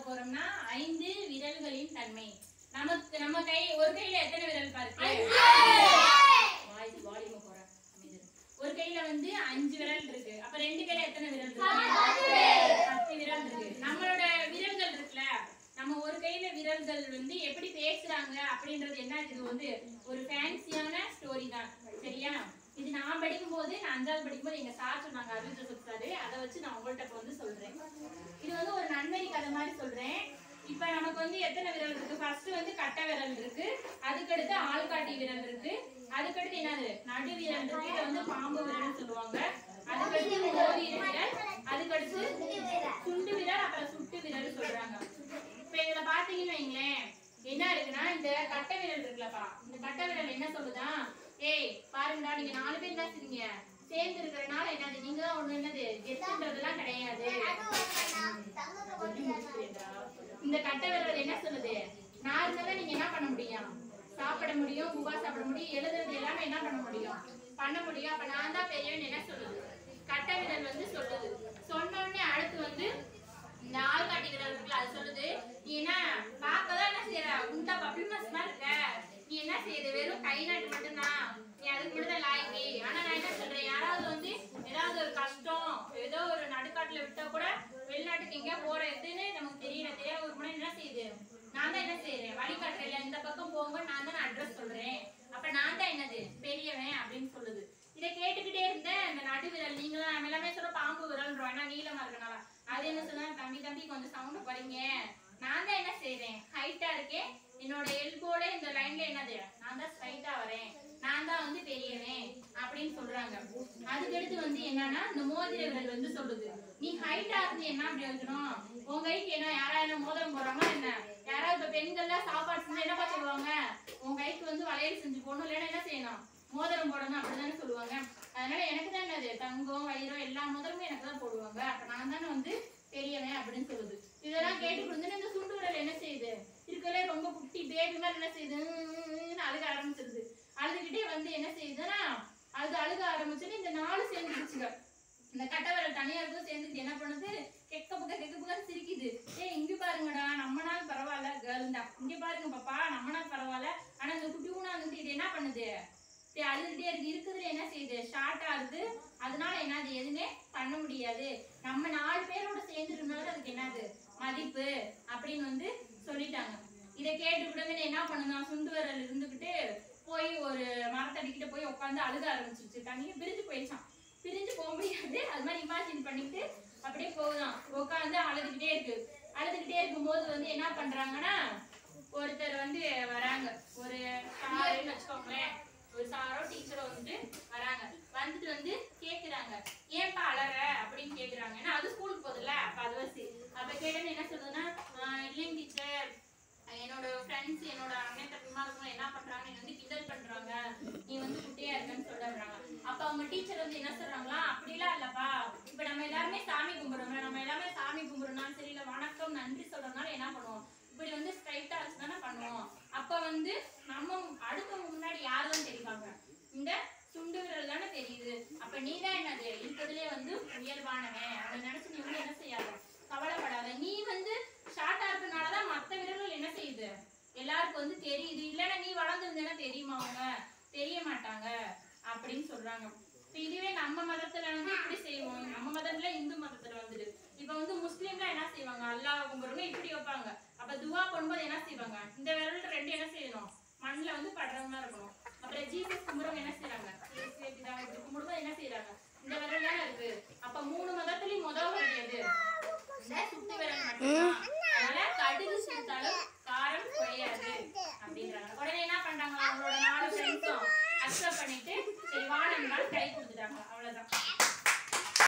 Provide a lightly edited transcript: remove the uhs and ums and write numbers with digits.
போறோம்னா 5 விரல்களின் தன்மை. நமக்கு நம்ம கை ஒரு கையில எத்தனை விரல் பாருங்க? வாலிப போறேன். ஒரு கையில வந்து 5 விரல் இருக்கு. அப்ப ரெண்டு கையில எத்தனை விரல் இருக்கு? 10 விரல் இருக்கு. நம்மளோட விரல்கள் இருக்குல, நம்ம ஒரு கையில விரல்கள் வந்து எப்படி பேசுறாங்க அப்படின்றது என்ன, இது வந்து ஒரு ஃபேன்சியான ஸ்டோரி தான். சரியா? இது நான் படிக்கும்போது, நான் 5வது படிக்கும்போது எங்க சார் சொன்னாங்க, அருள் ஜோசப் சார். அதை வச்சு நான் உங்கள்கிட்ட வந்து சொல்றேன். இது வந்து ஒரு நன்மதி கதை மாதிரி சொல்றேன். இப்ப நமக்கு வந்து எத்தனை விரல் இருக்கு? ஃபர்ஸ்ட் வந்து கட்டை விரல் இருக்கு, அதுக்கடுத்து ஆள்காட்டி விரல் இருக்கு, அதுக்கடுத்து என்னது நடு விரல் இருக்கு, இதை வந்து பாம்பு விரல்னு சொல்லுவாங்க, அதுக்கடுத்து மோதிர விரல், அதுக்கடுத்து சுண்டு விரல், அப்புறம் சுட்டு விரல் சொல்றாங்க. இப்ப இதுல பாத்தீங்கன்னு வைங்களேன், என்ன இருக்குன்னா இந்த கட்டை விரல் இருக்குல்லப்பா, இந்த கட்டை விரல் என்ன சொல்லுதா, ஏய் பாருங்கடா, நீங்க 4 பேர் என்ன செய்றீங்க, சேர்ந்து இருக்கிறனால என்னது, நீங்க தான் ஒண்ணு என்னது கெத்துன்றதெல்லாம் கிடையாது. இந்த கட்டை விரல் என்ன சொல்லுது, நான் இருந்தாலும் நீங்க என்ன பண்ண முடியும், சாப்பிட முடியும், பூவா சாப்பிட முடியும், எழுதுறது எல்லாமே என்ன பண்ண முடியும், பண்ண முடியும். அப்ப நான் தான் பெரியவன் என்ன சொல்லுது, கட்டை விரல் வந்து சொல்லுது. சொன்னோடனே அடுத்து வந்து இந்த ஆள்காட்டி விரல் இருக்குல்ல, அது சொல்லுது, நீ என்ன பார்க்கதான் என்ன செய்யற, உண்டா பப்ளிமஸ் மாதிரி இருக்க, நீ என்ன செய்யுது, வெறும் கை நாட்டு மட்டும்தான், நீ அதுக்கு மட்டும் தான் லாய்க்கு. ஆனா நான் என்ன சொல்றேன், யாராவது வந்து ஏதாவது ஒரு கஷ்டம், ஏதோ ஒரு நடுக்காட்டுல விட்டா கூட, வெளிநாட்டுக்கு எங்கேயா போறதுன்னு நமக்கு தெரியாத ஒரு முறை என்ன செய்யுது, நான் தான் என்ன செய்யறேன், வழிகாட்டுறேன், இந்த பக்கம் போங்க, நான் தான் அட்ரஸ் சொல்றேன், அப்ப நான் தான் என்னது பெரியவன் அப்படின்னு சொல்லுது. இதை கேட்டுக்கிட்டே இருந்தேன். இந்த நடு விரல் நீங்களும் நம்ம எல்லாமே சொல்ல பாம்பு விரல்ன்றோம், ஏன்னா நீளமா இருக்கனால. அது என்ன சொன்னா, தம்பி கொஞ்சம் சவுண்ட் குறைங்க, நான் தான் என்ன செய்யறேன், ஹைட்டா இருக்கேன், என்னோட எல்போட இந்த லைன்ல என்னது, நான் தான் ஸ்ட்ரைட்டா வரேன், நான் தான் வந்து பெரியவன் அப்படின்னு சொல்றாங்க. அதுக்கடுத்து வந்து என்னன்னா, இந்த மோதிர விரல் வந்து சொல்லுது, நீ ஹைட்டா இருந்து என்ன பிரயோஜனம், உங்க கைக்கு என்ன யாராவது மோதிரம் போடுறாங்களா என்ன, யாராவது இப்ப பெண்கள்லாம் சாப்பாடு செஞ்சு என்னப்பா சொல்லுவாங்க, உங்க கைக்கு வந்து வளையல் செஞ்சு போடணும், இல்லைன்னா என்ன செய்யணும், மோதிரம் போடணும் அப்படிதானே சொல்லுவாங்க. அதனால எனக்கு தான் என்னது தங்கம் வைரம் எல்லா மோதிரமும் எனக்கு தான் போடுவாங்க, அப்ப நான் தானே வந்து பெரியவன் அப்படின்னு சொல்லுது. இதெல்லாம் கேட்டு கொடுத்து இந்த சுண்டு விரல் என்ன செய்யுது, இருக்கலே ரொம்ப குட்டி பேபி மாதிரி என்ன செய்யுது, அழுக ஆரம்பிச்சிருது. அழுதுகிட்டே வந்து என்ன செய்யுதுன்னா, அது அழுக ஆரம்பிச்சுன்னு இந்த 4 சேர்ந்துருச்சுங்க. இந்த கட்டை விரல் தனியா இருக்கும், சேர்ந்துட்டு என்ன பண்ணுது, கெக்க புக்க சிரிக்குது. இங்க பாருங்கடா, நம்ம நாள் பரவாயில்ல, கேர்ள் தான், இங்க பாருங்க பாப்பா, நம்ம நாள் பரவாயில்ல, ஆனா இந்த குட்டி ஊனா வந்து இது என்ன பண்ணுது, அழுதுகிட்டே இருக்கு, இருக்குதுல என்ன செய்யுது, ஷார்ட் ஆகுது. அதனால என்னது எதுவுமே பண்ண முடியாது, நம்ம 4 பேரோட சேர்ந்து இருந்தாலும் அதுக்கு என்னது மதிப்பு அப்படின்னு வந்து சொல்லிட்டாங்க. இதை கேட்டு கூட என்ன பண்ணுங்க, சுண்டு விரல் இருந்துகிட்டு போய் ஒரு மரத்தடிக்கிட்ட போய் உட்காந்து அழுக ஆரம்பிச்சிருச்சு. தனியா பிரிஞ்சு போயிடுச்சான், பிரிஞ்சு போக முடியாது, அது மாதிரி இமேஜின் பண்ணிட்டு அப்படியே போகுதான், உட்காந்து அழுதுகிட்டே இருக்கு. அழுதுகிட்டே இருக்கும்போது வந்து என்ன பண்றாங்கன்னா, ஒருத்தர் வந்து வராங்க, ஒரு சாருன்னு வச்சுக்கோங்களேன், ஒரு சாரோ டீச்சரோ வந்துட்டு வராங்க. வந்துட்டு வந்து கேக்குறாங்க, ஏன்பா அழற அப்படின்னு கேக்குறாங்க. ஏன்னா அது ஸ்கூலுக்கு போகுதுல்ல, அப்ப அது வசி. அப்ப கேட்டேன்னு என்ன சொல்லுதுன்னா, இல்லைங்க டீச்சர், என்னோட ஃப்ரெண்ட்ஸ் என்னோட அண்ணன் தம்பிமா இருக்கவங்க என்ன பண்றாங்க, என்ன வந்து கிண்டல் பண்றாங்க, நீ வந்து குட்டியா இருக்கன்னு சொல்றாங்க. அப்ப அவங்க டீச்சர் வந்து என்ன சொல்றாங்களா, அப்படிலாம் இல்லப்பா, இப்ப நம்ம எல்லாருமே சாமி கும்பிடுறோம், நம்ம எல்லாமே சாமி கும்பிடுறோம்னாலும் சரி, இல்ல வணக்கம் நன்றி சொல்றதுனால என்ன பண்ணுவோம், இப்படி வந்து ஸ்ட்ரைட்டா வச்சுதானே பண்ணுவோம். அப்ப வந்து நம்ம அடுத்தவங்க முன்னாடி யாரும் தெரிவாங்க, இந்த சுண்டு விரல் தானே தெரியுது, அப்ப நீ தான் என்னது இருக்கிறதுலே வந்து உயர்வானவன், அதை நினைச்சு நீ வந்து என்ன செய்யாத, கவலைப்படாத, நீ வந்து ஷார்ட்டா இருக்கனாலதான் மத்த விரல்கள் என்ன செய்யுது எல்லாருக்கும் வந்து தெரியுது, இல்லைன்னா நீ வளர்ந்துருந்தேன்னா தெரியுமா, அவங்க தெரிய மாட்டாங்க அப்படின்னு சொல்றாங்க. இதுவே நம்ம மதத்துல வந்து இப்படி செய்வோம், நம்ம மதத்துல இந்து மதத்துல வந்துடு. இப்ப வந்து முஸ்லீம்லாம் என்ன செய்வாங்க, அல்லாஹ் கும்பிடுறவங்க இப்படி வைப்பாங்க. அப்ப துவா பண்ணும்போது என்ன செய்வாங்க, இந்த விரல் 2 என்ன செய்யணும், மண்ணில் வந்து படுறவங்களா இருக்கணும்.